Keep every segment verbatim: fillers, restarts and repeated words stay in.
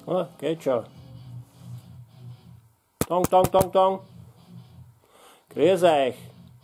Ah, geht schon. Dong, dong, dong, dong. Grüß euch.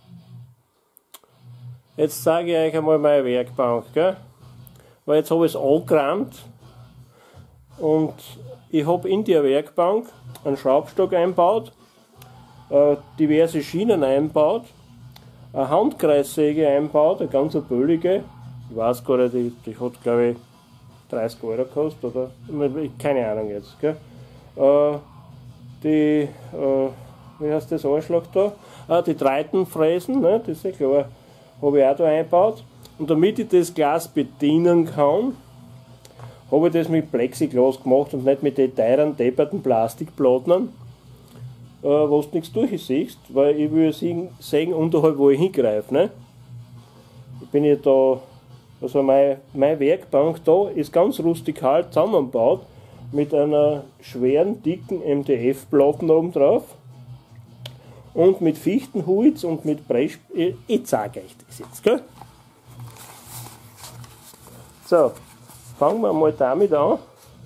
Jetzt zeige ich euch einmal meine Werkbank, gell? Weil jetzt habe ich es angerammt und ich habe in der Werkbank einen Schraubstock eingebaut, äh, diverse Schienen eingebaut, eine Handkreissäge eingebaut, eine ganz billige, ich weiß gar nicht, die, die hat glaube ich dreißig Euro gekostet oder keine Ahnung jetzt. Gell? Äh, die, äh, wie heißt das Anschlag da? Ah, die Dreitenfräsen, ne? Das ist ja klar, habe ich auch da eingebaut. Und damit ich das Glas bedienen kann, habe ich das mit Plexiglas gemacht und nicht mit den teuren, depperten Plastikplatnern, äh, wo du nichts durchsiehst, weil ich will sehen, sehen unterhalb, wo ich hingreife. Ne? Ich bin ja da, also meine, meine Werkbank da ist ganz rustikal zusammengebaut mit einer schweren, dicken M D F-Platten oben drauf und mit Fichtenholz und mit Bresch. Ich, ich zeige euch das jetzt, gell? So, fangen wir mal damit an,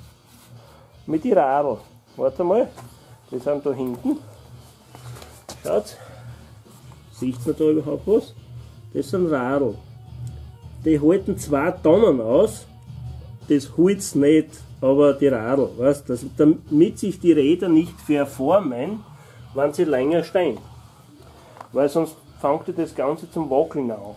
mit den Radl. Warte mal, die sind da hinten. Schaut, sieht man da überhaupt was? Das sind Radl. Die halten zwei Tonnen aus, das Holz nicht, aber die Radl, weißt, das, damit sich die Räder nicht verformen, wenn sie länger stehen. Weil sonst fängt das Ganze zum Wackeln an.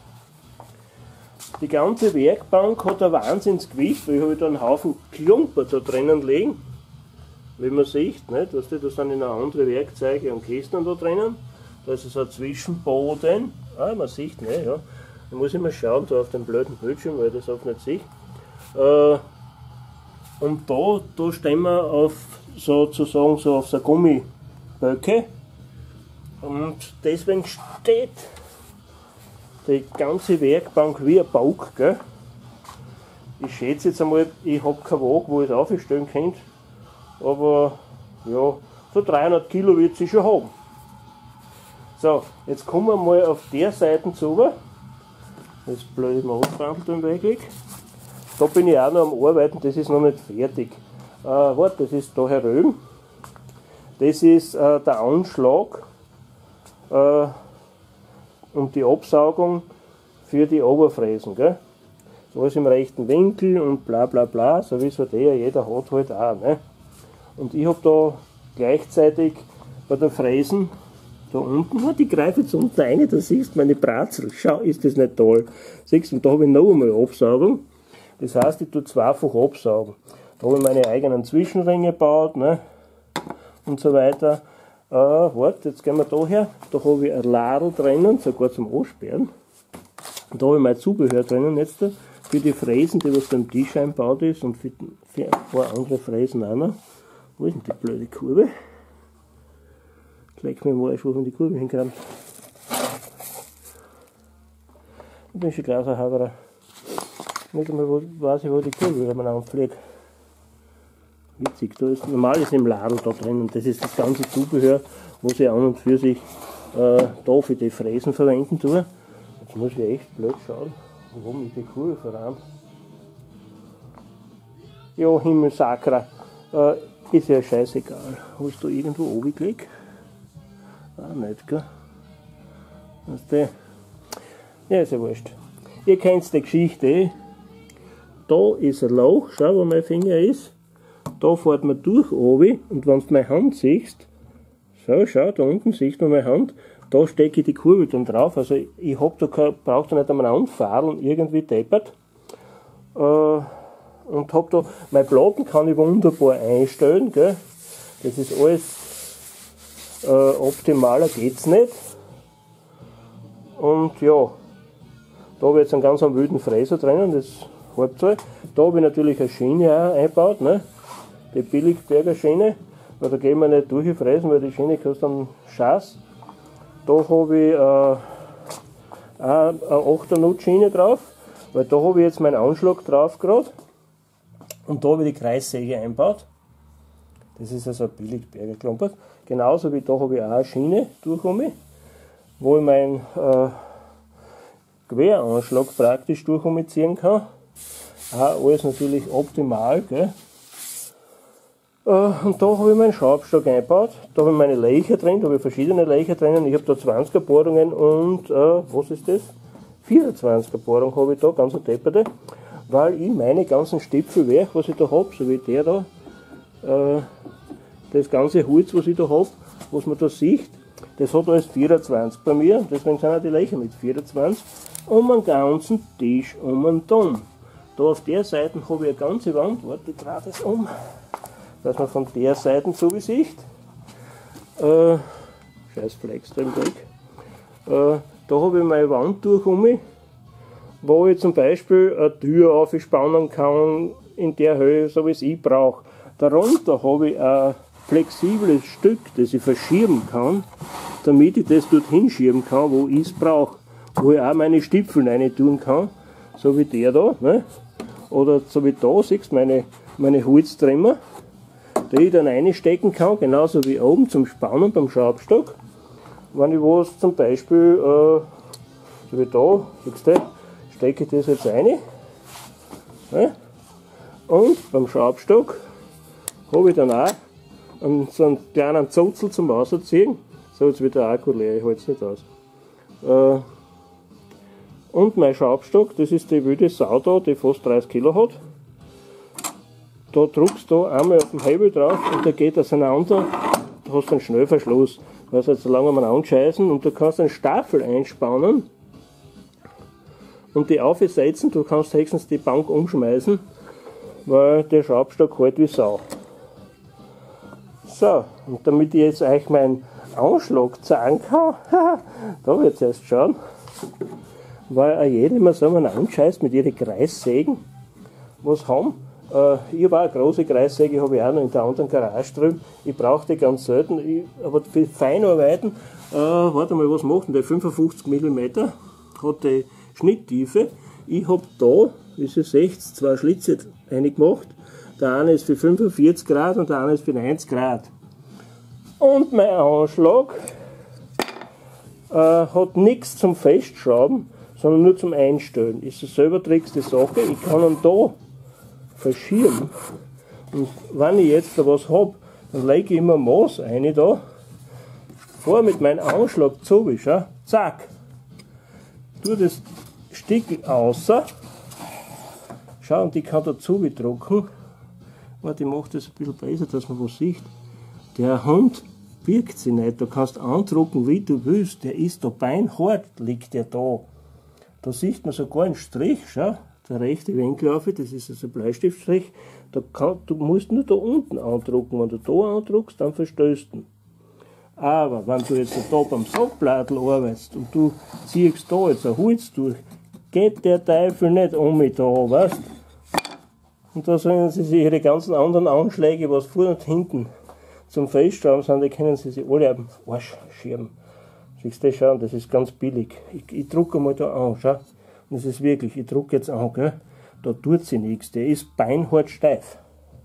Die ganze Werkbank hat ein Wahnsinnsgewicht, weil ich habe da einen Haufen Klumper da drinnen liegen. Wie man sieht, nicht? Weißt du, da sind noch andere Werkzeuge und Kästen da drinnen. Da ist so ein Zwischenboden. Ah, man sieht, ne, ja. Da muss ich mal schauen, da auf dem blöden Bildschirm, weil ich das oft nicht sehe. Äh, und da, da stehen wir auf sozusagen so auf so Gummiböcke. Und deswegen steht die ganze Werkbank wie ein Bauch, gell? Ich schätze jetzt einmal, ich habe keinen Wagen, wo ich es aufstellen könnte, aber ja, so dreihundert Kilo wird sie schon haben. So, jetzt kommen wir mal auf der Seite zu. Das blöde Mausbandel im Weg liegt. Da bin ich auch noch am Arbeiten, das ist noch nicht fertig. Äh, warte, das ist da herüben. Das ist äh, der Anschlag äh, und die Absaugung für die Oberfräsen. Gell? Alles im rechten Winkel und bla bla bla, so wie es halt eh jeder hat halt auch. Ne? Und ich habe da gleichzeitig bei der Fräsen da unten, die greife jetzt unten rein, da siehst du meine Bratzel. Schau, ist das nicht toll. Siehst du, da habe ich noch einmal Absaugung. Das heißt, ich tue zweifach absaugen. Da habe ich meine eigenen Zwischenringe gebaut, ne? Und so weiter. Äh, warte, jetzt gehen wir da her. Da habe ich ein Ladel drinnen, sogar zum Ansperren. Und da habe ich mein Zubehör drinnen jetzt da, für die Fräsen, die was beim Tisch eingebaut ist und für, für ein paar andere Fräsen auch noch. Wo ist denn die blöde Kurve? Leck mir mal, wo ich die Kurve hingerammt. Ich bin schon gleich ein Haberer. Nicht einmal wo, weiß ich, wo die Kurve wieder mal anfliegt. Witzig, da ist normal ist im Ladel da drin und das ist das ganze Zubehör, was ich an und für sich äh, da für die Fräsen verwenden tue. Jetzt muss ich echt blöd schauen, warum ich die Kurve verrammt. Ja, Himmelsakra, äh, ist ja scheißegal. Hast du irgendwo oben gelegt? Ah, nicht, gell? Weißt du? Ja, ist ja wurscht. Ihr kennt die Geschichte eh. Da ist ein Loch, schau, wo mein Finger ist. Da fährt man durch oben und wenn du meine Hand siehst, so, schau, da unten siehst du meine Hand, da stecke ich die Kurbel dann drauf. Also ich hab da kein, brauch da nicht einmal anfahren, irgendwie deppert. Äh, und hab da, meine Platten kann ich wunderbar einstellen, gell? Das ist alles äh, optimaler geht's nicht. Und ja, da habe ich jetzt einen ganz einen wilden Fräser drinnen, das Halbzahl. Da habe ich natürlich eine Schiene auch eingebaut, ne? Die Billigberger Schiene, weil da gehen wir nicht durchfräsen, weil die Schiene kostet einen Scheiß. Da habe ich äh, auch eine achter Nut Schiene drauf, weil da habe ich jetzt meinen Anschlag drauf gerade. Und da habe ich die Kreissäge eingebaut. Das ist also ein Billigberger Klumpert. Genauso wie da habe ich auch eine Schiene durchgekommen, wo ich meinen äh, Queranschlag praktisch durchziehen kann. Auch alles natürlich optimal, gell? Und da habe ich meinen Schraubstock eingebaut. Da habe ich meine Löcher drin, da habe ich verschiedene Löcher drinnen. Ich habe da zwanziger Bohrungen und, äh, was ist das? vierundzwanziger Bohrung habe ich da, ganz eine depperte. Weil ich meine ganzen Stipfelwerk, was ich da habe, so wie der da, äh, das ganze Holz, was ich da habe, was man da sieht, das hat alles vierundzwanzig bei mir. Deswegen sind auch die Löcher mit vierundzwanzig. Um den ganzen Tisch, um den Dom. Da auf der Seite habe ich eine ganze Wand, warte, ich drehe das um, dass man von der Seite so wie sieht. Äh, scheiß Flex da im Weg. Äh, da habe ich meine Wand durch um mich, wo ich zum Beispiel eine Tür aufspannen kann, in der Höhe, so wie es ich brauche. Darunter habe ich ein flexibles Stück, das ich verschieben kann, damit ich das dort hinschieben kann, wo ich es brauche. Wo ich auch meine Stipfeln rein tun kann, so wie der da. Ne? Oder so wie da, siehst du, meine, meine Holztrimmer, die ich dann reinstecken kann, genauso wie oben zum Spannen beim Schraubstock. Wenn ich was zum Beispiel, äh, so wie da, siehst du, stecke ich das jetzt rein. Ne? Und beim Schraubstock habe ich dann auch einen, so einen kleinen Zutzel zum Rausziehen. So, jetzt wird der Akku leer, ich halte es nicht aus. Äh, und mein Schraubstock, das ist die wilde Sau da, die fast dreißig Kilo hat. Da drückst du einmal auf den Hebel drauf und der geht auseinander. Du hast einen Schnellverschluss. Also jetzt lange mal anscheißen und du kannst einen Staffel einspannen und die aufsetzen. Du kannst höchstens die Bank umschmeißen, weil der Schraubstock hält wie Sau. So, und damit ich jetzt euch meinen Anschlag zeigen kann, da wird es erst schauen, weil auch jeder immer so einen anscheißt mit ihren Kreissägen, was haben. Äh, ich habe auch eine große Kreissäge, habe ich auch noch in der anderen Garage drüben. Ich brauche die ganz selten, ich, aber für Feinarbeiten, äh, warte mal, was macht denn der? fünfundfünfzig Millimeter hat die Schnitttiefe. Ich habe da, wie ihr seht, zwei Schlitze reingemacht. Der eine ist für fünfundvierzig Grad und der andere ist für neunzig Grad. Und mein Anschlag äh, hat nichts zum Festschrauben, sondern nur zum Einstellen. Ist eine selber trickste Sache. Ich kann ihn da verschieben. Und wenn ich jetzt da was habe, dann lege ich immer Maß rein da, vor mit meinem Anschlag zu, schau, zack, tue das Stück außer, schau, und ich kann dazu drucken. Warte, ich mache das ein bisschen besser, dass man was sieht. Der Hund birgt sich nicht, du kannst andrucken, wie du willst, der ist da beinhart, liegt der da. Da sieht man sogar einen Strich, schau, der rechte Winkel auf, das ist also ein Bleistiftstrich, da kann, du musst nur da unten andrucken, wenn du da andruckst, dann verstößt du. Aber wenn du jetzt da beim Sackblattl arbeitest und du ziehst da jetzt ein Holz durch, geht der Teufel nicht um mich da, weißt? Und da sollen sie sich ihre ganzen anderen Anschläge, was vorne und hinten zum Festschrauben sind, die können sie sich alle am Arsch schieben. Siehst du das schon, das ist ganz billig. Ich, ich drucke mal da an, schau. Und das ist wirklich, ich drucke jetzt an, gell. Da tut sich nichts, der ist beinhart steif.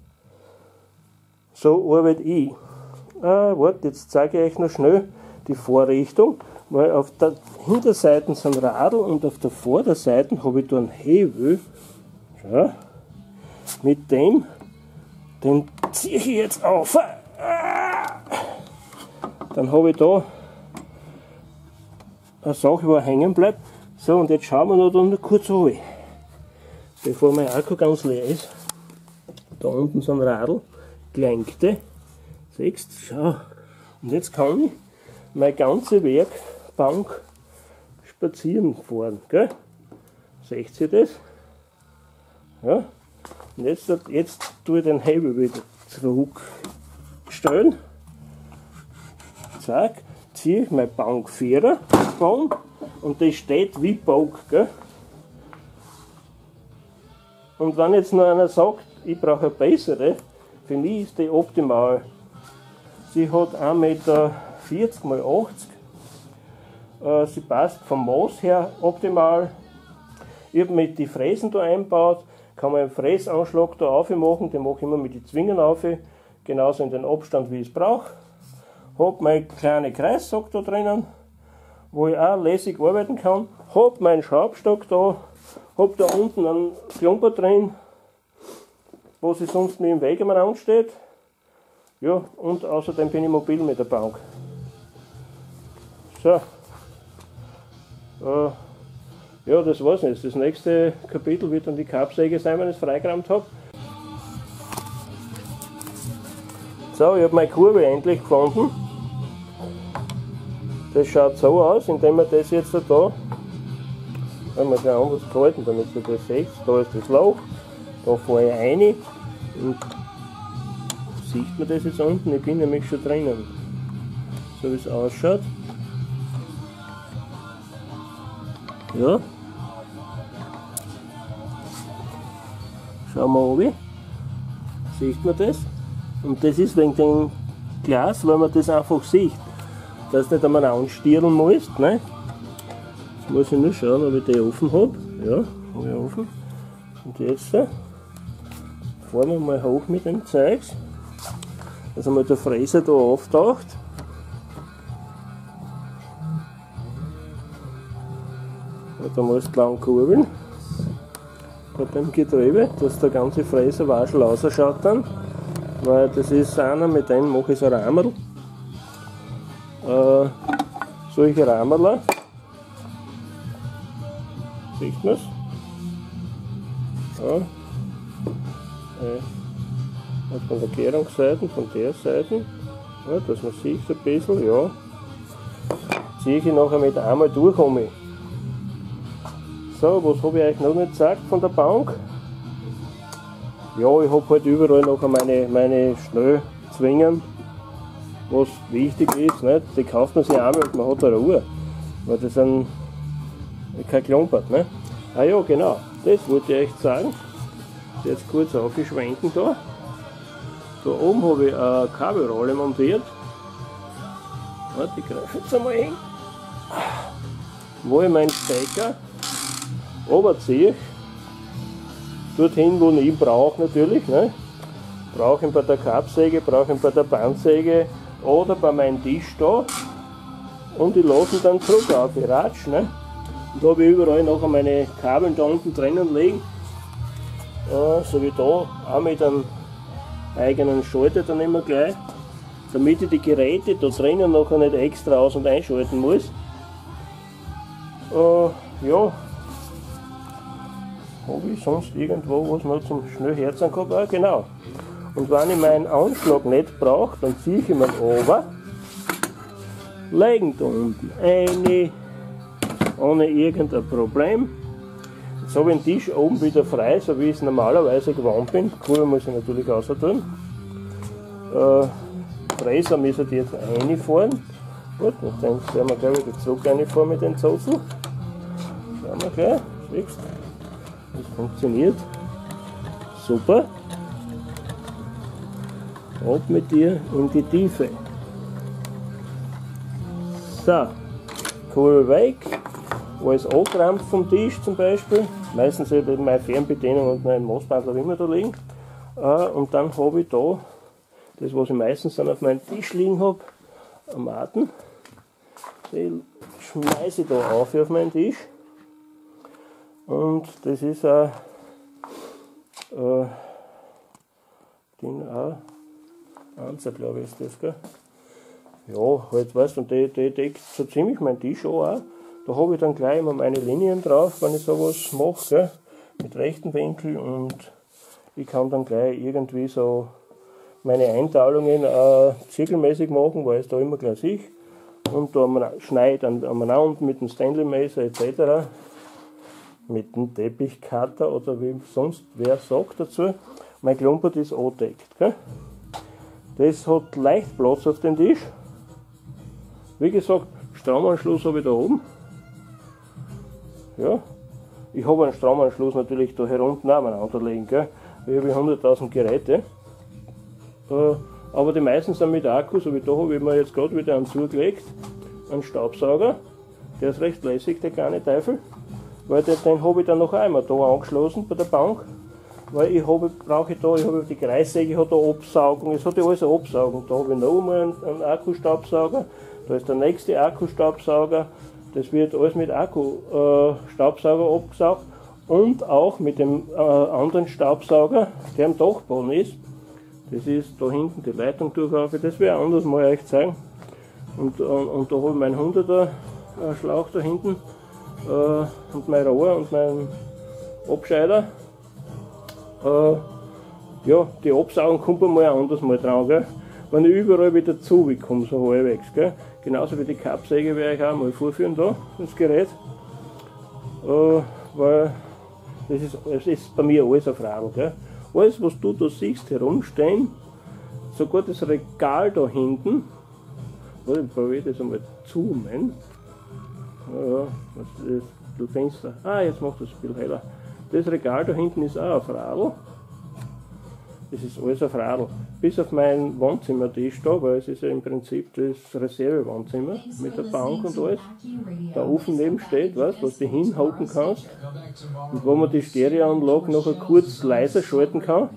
So arbeite ich. Ah, warte, jetzt zeige ich euch noch schnell die Vorrichtung, weil auf der Hinterseite sind Radl und auf der Vorderseite habe ich da einen Hebel. Schau. Mit dem, den ziehe ich jetzt auf. Dann habe ich da eine Sache, wo er hängen bleibt. So, und jetzt schauen wir noch, da noch kurz runter, bevor mein Akku ganz leer ist. Da unten sind Radl, gelenkte. Siehst du, schau. Und jetzt kann ich meine ganze Werkbank spazieren fahren. Gell? Seht ihr das? Ja. Und jetzt, jetzt tue ich den Hebel wieder zurückstellen. Zack, ziehe ich meine Bank vierer Bank und die steht wie Bock. Gell? Und wenn jetzt noch einer sagt, ich brauche eine bessere, für mich ist die optimal. Sie hat ein Meter vierzig mal achtzig. Äh, sie passt vom Maß her optimal. Ich habe mit den Fräsen da eingebaut. Kann man einen Fräsanschlag da aufmachen, den mache ich immer mit den Zwingen auf, genauso in den Abstand, wie ich es brauche. Habe meine kleine Kreissack da drinnen, wo ich auch lässig arbeiten kann. Habe meinen Schraubstock da, habe da unten einen Klumper drin, wo sie sonst mir im Weg am Rand steht. Ja, und außerdem bin ich mobil mit der Bank. So. Äh, ja, das war's nicht. Das nächste Kapitel wird dann die Kappsäge sein, wenn ich es freigeräumt habe. So, ich habe meine Kurve endlich gefunden. Das schaut so aus, indem wir das jetzt da, wenn wir es anders gehalten, damit ihr das seht, da ist das Loch, da fahre ich rein und sieht man das jetzt unten, ich bin nämlich schon drinnen. So wie es ausschaut. Ja. Schauen wir oben. Sieht man das? Und das ist wegen dem Glas, weil man das einfach sieht. Dass du nicht einmal anstirren musst. Ne? Jetzt muss ich nur schauen, ob ich die offen habe. Ja, habe ich offen. Und jetzt äh, fahren wir mal hoch mit dem Zeugs. Dass einmal der Fräser da auftaucht. Und da musst du lang kurbeln. Bei dem Getriebe, dass der ganze Fräser Waschel rausschaut dann. Weil das ist einer, mit dem mache ich so Ramerl. Äh, solche Ramerler. Sieht man es? Ja. Äh, von der Kehrungsseite, von der Seite. Ja, dass man sieht ein bisschen, ja. Ziehe ich nachher mit einmal durch um mich. So, was habe ich euch noch nicht gesagt von der Bank? Ja, ich habe halt überall noch meine, meine Schnellzwingen, was wichtig ist. Nicht? Die kauft man sich einmal und man hat eine Ruhe. Weil das sind kein Klumpert. Ne? Ah ja, genau, das wollte ich euch sagen. Jetzt kurz aufschwenken da. Da oben habe ich eine Kabelrolle montiert. Warte, ich greife jetzt einmal hin. Wo ich meinen Stecker runterziehe. Dorthin, wo ich ihn brauche natürlich. Ne? Brauche ihn bei der Kappsäge, brauche ihn bei der Bandsäge oder bei meinem Tisch da. Und ich lasse ihn dann zurück auf die Ratsch. Ne? Und da habe ich überall nachher meine Kabel da unten drinnen liegen. Äh, so wie da, auch mit einem eigenen Schalter dann immer gleich. Damit ich die Geräte da drinnen nachher nicht extra aus- und einschalten muss. Äh, ja. Habe ich sonst irgendwo was noch zum Schnellherzen gehabt? Ah, genau. Und wenn ich meinen Anschlag nicht brauche, dann ziehe ich ihn runter, lege ihn da unten rein, ohne irgendein Problem. Jetzt habe ich den Tisch oben wieder frei, so wie ich es normalerweise gewohnt bin. Die Kurve muss ich natürlich außer tun. Äh, Fräser müssen die jetzt reinfahren. Gut, dann werden wir gleich wieder zurück reinfahren mit den Zotzen. Schauen wir gleich, siehst du? Das funktioniert. Super. Ab mit dir in die Tiefe. So, Kurve weg. Alles angerammt vom Tisch zum Beispiel. Meistens habe ich meine Fernbedienung und mein Maßbandler immer da liegen. Und dann habe ich da das, was ich meistens dann auf meinem Tisch liegen habe, am Maten. Die schmeiße ich da auf auf meinen Tisch. Und das ist ein äh, Ding auch, Anzer, glaube ich, ist das, gell? Ja, halt, weißt du, und die, die deckt so ziemlich meinen Tisch an auch. Da habe ich dann gleich immer meine Linien drauf, wenn ich sowas mache, gell? Mit rechten Winkel, und ich kann dann gleich irgendwie so meine Einteilungen äh, zirkelmäßig machen, weil es da immer gleich sehe. Und da schneide ich aneinander mit dem Stanley Messer et cetera. Mit dem Teppichcutter oder wie sonst wer sagt dazu. Mein Klumpert ist angedeckt. Gell? Das hat leicht Platz auf dem Tisch. Wie gesagt, Stromanschluss habe ich da oben. Ja. Ich habe einen Stromanschluss natürlich da herunten nebeneinander liegen. Gell? Ich habe hunderttausend Geräte. Äh, aber die meisten sind mit Akku, so wie da habe ich mir jetzt gerade wieder einen zugelegt. Einen Staubsauger. Der ist recht lässig, der kleine Teufel. Weil den, den habe ich dann noch einmal da angeschlossen bei der Bank. Weil ich habe, brauche da, ich habe die Kreissäge, hat da Absaugung, es hat ja alles eine Absaugung. Da habe ich noch einmal einen, einen Akkustaubsauger, da ist der nächste Akkustaubsauger, das wird alles mit Akkustaubsauger äh, abgesaugt und auch mit dem äh, anderen Staubsauger, der am Dachboden ist. Das ist da hinten die Leitung durchauf, das werde ich anders mal euch zeigen. Und, und, und da habe ich meinen hunderter Schlauch da hinten äh, und mein Rohr und mein Abscheider. Äh, ja, die Absaugung kommt mal ein anderes Mal dran, gell? Wenn ich überall wieder zukomme, so halbwegs. Gell? Genauso wie die Kappsäge werde ich auch mal vorführen da, das Gerät. Äh, weil das ist, das ist bei mir alles auf Radl. Gell? Alles, was du da siehst, herumstehen, sogar das Regal da hinten, warte, ich probiere das einmal zoomen. Ja, das ist das Fenster. Ah, jetzt macht das ein bisschen heller. Das Regal da hinten ist auch auf Radl. Das ist alles auf Radl. Bis auf mein Wohnzimmertisch da, weil es ist ja im Prinzip das Reservewohnzimmer mit der Bank und alles. Der Ofen neben steht, weißt, was du hinhocken kannst. Und wo man die Stereoanlage nachher kurz leiser schalten kann.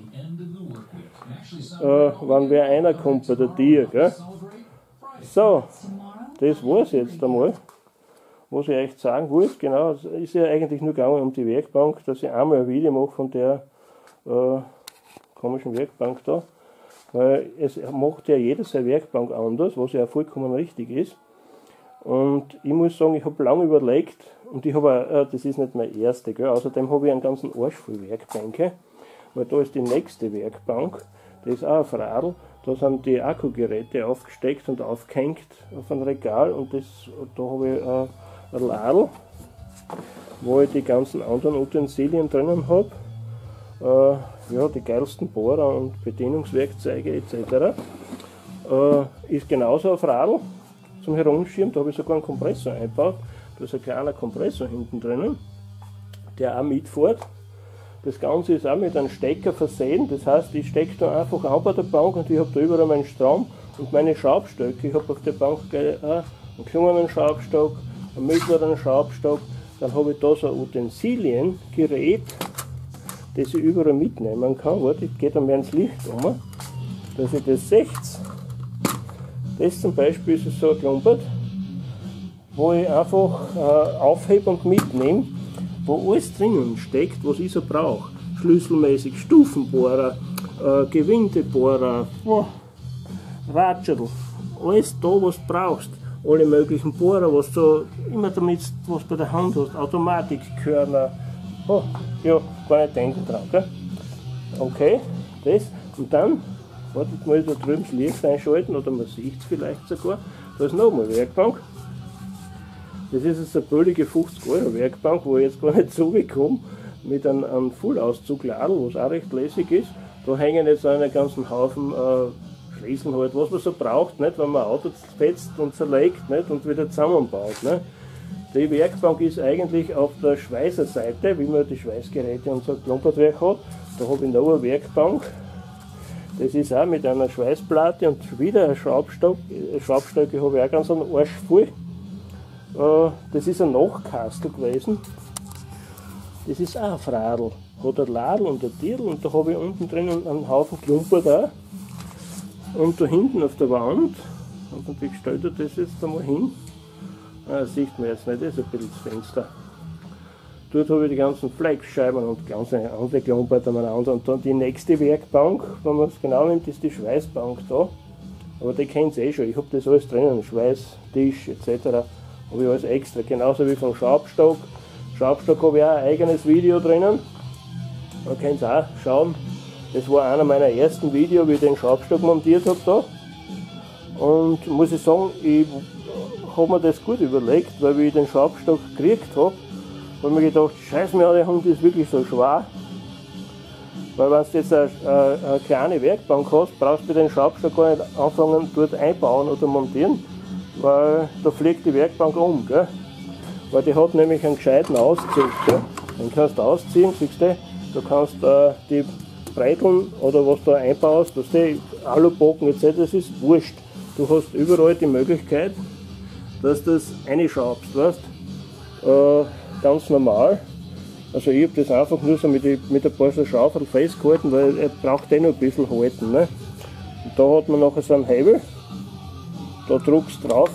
Äh, wenn wer einer kommt bei der Tür. Gell? So, das war es jetzt einmal. Was ich euch sagen wollte, genau, es ist ja eigentlich nur gegangen um die Werkbank, dass ich einmal ein Video mache von der äh, komischen Werkbank da, weil es macht ja jeder seine Werkbank anders, was ja vollkommen richtig ist. Und ich muss sagen, ich habe lange überlegt, und ich habe, äh, das ist nicht meine erste, gell? Außerdem habe ich einen ganzen Arsch voll Werkbänke, weil da ist die nächste Werkbank, das ist auch auf Radl, da sind die Akkugeräte aufgesteckt und aufgehängt auf ein Regal, und das, da habe ich äh, ein Ladl, wo ich die ganzen anderen Utensilien drinnen habe. Äh, ja, die geilsten Bohrer und Bedienungswerkzeuge et cetera. Äh, ist genauso auf Radl zum Herumschirmen, da habe ich sogar einen Kompressor eingebaut. Da ist ein kleiner Kompressor hinten drinnen, der auch mitfährt. Das Ganze ist auch mit einem Stecker versehen, das heißt, ich stecke da einfach an bei der Bank und ich habe da überall meinen Strom und meine Schraubstöcke. Ich habe auf der Bank auch einen kleinen Schraubstock, einen mittleren Schraubstock, dann habe ich da so ein Utensiliengerät, das ich überall mitnehmen kann. Warte, ich gehe dann mehr ins Licht um, dass ihr das seht. Das zum Beispiel ist so ein Klumpert, wo ich einfach äh, aufhebe und mitnehme, wo alles drinnen steckt, was ich so brauche. Schlüsselmäßig Stufenbohrer, äh, Gewindebohrer, oh, Ratscherl, alles da, was du brauchst. Alle möglichen Bohrer, was du immer damit was bei der Hand hast, Automatikkörner, oh, ja, gar nicht denken dran, gell? Okay, das, und dann, wartet mal, da drüben das Licht einschalten, oder man sieht es vielleicht sogar, da ist nochmal eine Werkbank. Das ist jetzt eine billige fünfzig Euro Werkbank, wo ich jetzt gar nicht zugekommen mit einem, einem Fullauszugladl, was auch recht lässig ist. Da hängen jetzt einen ganzen Haufen äh, Schlüssel halt, was man so braucht, nicht, wenn man ein Auto fetzt und zerlegt, nicht, und wieder zusammenbaut. Nicht. Die Werkbank ist eigentlich auf der Schweißerseite, wie man die Schweißgeräte und so ein Klumpertwerk hat. Da habe ich noch eine Werkbank. Das ist auch mit einer Schweißplatte und wieder ein Schraubstock. Schraubstöcke habe ich auch ganz einen Arsch voll. Das ist ein Nachkastel gewesen. Das ist auch ein Radl. Hat ein Ladl und ein Dirl, und da habe ich unten drin einen Haufen Klumper da. Und da hinten auf der Wand, und ich stelle das jetzt einmal hin, ah, das sieht man jetzt nicht, das ist ein bisschen das Fenster. Dort habe ich die ganzen Flexscheiben und ganz andere Klumper umeinander. Und dann die nächste Werkbank, wenn man es genau nimmt, ist die Schweißbank da. Aber die kennt ihr eh schon, ich habe das alles drinnen, Schweißtisch et cetera. Habe ich alles extra, genauso wie vom Schraubstock. Schraubstock habe ich auch ein eigenes Video drinnen. Man kann es auch schauen. Das war einer meiner ersten Videos, wie ich den Schraubstock montiert habe da. Und muss ich sagen, ich habe mir das gut überlegt, weil wie ich den Schraubstock gekriegt habe, habe ich mir gedacht, scheiße mir, der Hund ist wirklich so schwer. Weil wenn du jetzt eine, eine, eine kleine Werkbank hast, brauchst du den Schraubstock gar nicht anfangen dort einbauen oder montieren. Weil da fliegt die Werkbank um, gell? Weil die hat nämlich einen gescheiten Auszug, gell? Den kannst du ausziehen, siehst du, du kannst äh, die Breiteln oder was du einbaust, dass die Alubocken et cetera, das ist wurscht. Du hast überall die Möglichkeit, dass du das reinschraubst, weißt? Äh, ganz normal. Also ich habe das einfach nur so mit, die, mit ein paar so Schrauben festgehalten, weil er braucht eh noch ein bisschen halten. Ne? Und da hat man nachher so einen Hebel. Da drückst du drauf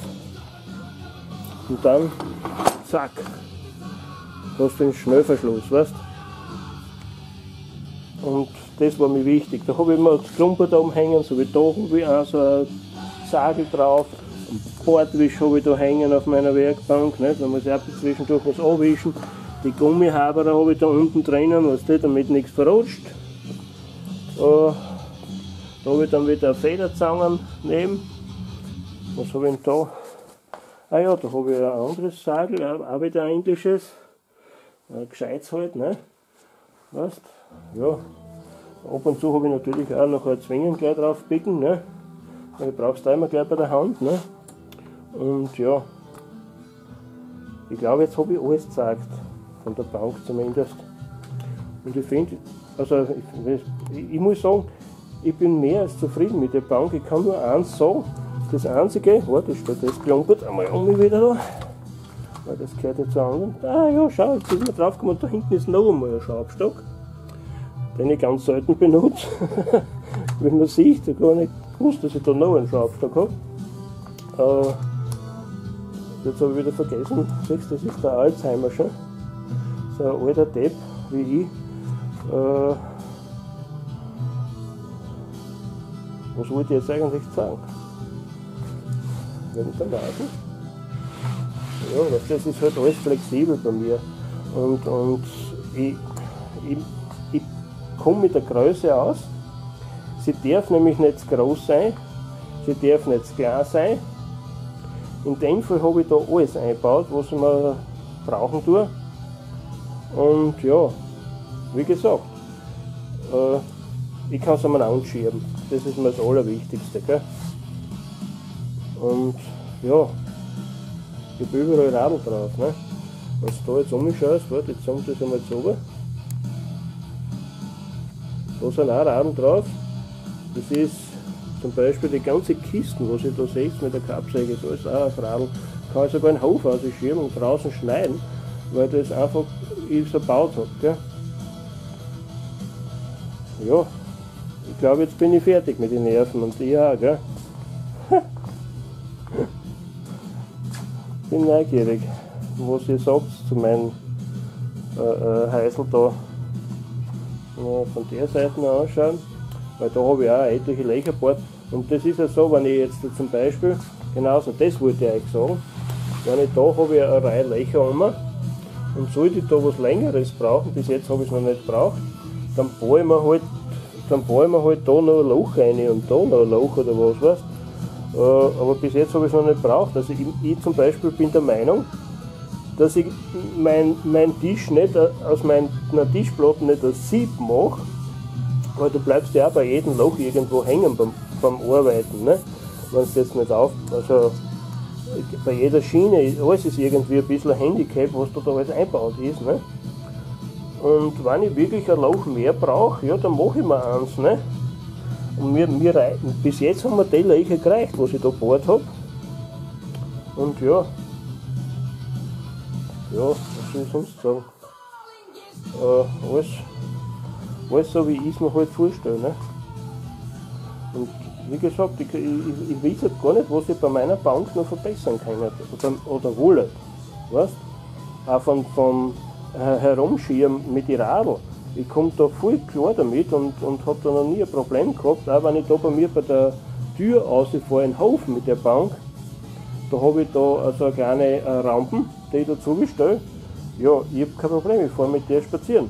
und dann zack, hast du den Schnellverschluss, weißt? Und das war mir wichtig. Da habe ich mir das Klumpert oben hängen, so wie da habe ich auch so ein Sagel drauf. Ein Bordwisch habe ich da hängen auf meiner Werkbank, nicht? Da muss ich auch zwischendurch was abwischen. Die Gummihaberer habe ich da unten drinnen, was die, damit nichts verrutscht. Uh, da habe ich dann wieder Federzangen neben. Was habe ich denn da? Ah ja, da habe ich ein anderes Sagel, auch wieder ein englisches. Ein gescheites halt, ne? Weißt? Ja. Ab und zu habe ich natürlich auch noch ein Zwingen gleich drauf picken, ne? Weil ich brauch's da immer gleich bei der Hand, ne? Und ja. Ich glaube, jetzt habe ich alles gezeigt. Von der Bank zumindest. Und ich finde, also ich, ich, ich muss sagen, ich bin mehr als zufrieden mit der Bank. Ich kann nur eins sagen, das einzige, warte, steht das klumpert einmal um mich wieder da, weil das gehört ja zu anderen. Ah ja, schau, jetzt ist mir draufgekommen, da hinten ist noch einmal ein Schraubstock, den ich ganz selten benutze. Wie man sieht, ich habe gar nicht gewusst, dass ich da noch einen Schraubstock habe. Äh, jetzt habe ich wieder vergessen, siehst, das ist der Alzheimer schon. So ein alter Depp wie ich. Äh, was wollte ich jetzt eigentlich sagen? Wenn ich dann warten. Ja, das ist halt alles flexibel bei mir. Und, und ich, ich, ich komme mit der Größe aus. Sie darf nämlich nicht zu groß sein, sie darf nicht zu klein sein. In dem Fall habe ich da alles eingebaut, was ich mir brauchen tue. Und ja, wie gesagt, äh, ich kann es einmal anschieben. Das ist mir das Allerwichtigste. Gell? Und ja, ich habe überall Radl drauf. Ne? Wenn du da jetzt umschaust, warte, jetzt sagen wir das einmal zu oben. Da sind auch Radl drauf. Das ist zum Beispiel die ganze Kisten, was ihr da seht mit der Kappsäge, da ist auch ein Radl. Kann ich sogar einen Hof ausschieben und draußen schneiden, weil das einfach ich so gebaut habe. Gell? Ja, ich glaube, jetzt bin ich fertig mit den Nerven und ich auch. Gell? Bin neugierig, was ihr sagt zu meinem äh, äh, Häusl da. Ja, von der Seite noch anschauen, weil da habe ich auch etliche Löcher gebohrt. Und das ist ja so, wenn ich jetzt zum Beispiel, genauso das wollte ich euch sagen, wenn ich da habe ich eine Reihe Löcher um und sollte ich da was Längeres brauchen, bis jetzt habe ich es noch nicht gebraucht, dann bohre ich mir halt, dann bohre ich mir halt da noch ein Loch rein und da noch ein Loch oder was, weißt. Äh, aber bis jetzt habe ich es noch nicht gebraucht. Also ich, ich zum Beispiel bin der Meinung, dass ich mein, mein Tisch nicht aus meiner Tischplatte nicht als Sieb mache, weil du bleibst ja auch bei jedem Loch irgendwo hängen beim, beim Arbeiten, ne? Wenn es jetzt nicht auf, also bei jeder Schiene, alles ist irgendwie ein bisschen ein Handicap, was da alles eingebaut ist, ne? Und wenn ich wirklich ein Loch mehr brauche, ja, dann mache ich mir eins, ne? Und mir, mir bis jetzt haben mir die Löcher gereicht, was ich da gebohrt habe. Und ja, ja, was soll ich sonst sagen? Äh, alles, alles so, wie ich es mir halt vorstelle. Ne? Und wie gesagt, ich, ich, ich weiß halt gar nicht, was ich bei meiner Bank noch verbessern kann oder, oder wolle. Weißt? Auch vom, vom äh, Herumschieben mit den Radl. Ich komme da voll klar damit und, und habe da noch nie ein Problem gehabt. Auch wenn ich da bei mir bei der Tür rausfahre in den Hof mit der Bank, da habe ich da also eine kleine äh, Rampen, die ich dazu bestelle. Ja, ich habe kein Problem, ich fahre mit der spazieren.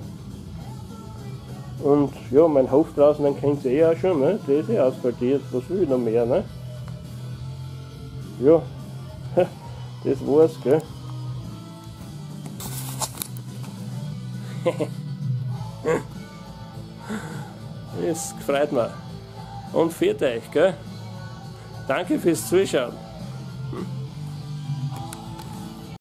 Und ja, mein Hof draußen, den kennt ihr eh auch schon, ne? Der ist eh asphaltiert, was will ich noch mehr, ne? Ja, das war's, gell? Das freut mich. Und für euch, gell? Danke fürs Zuschauen.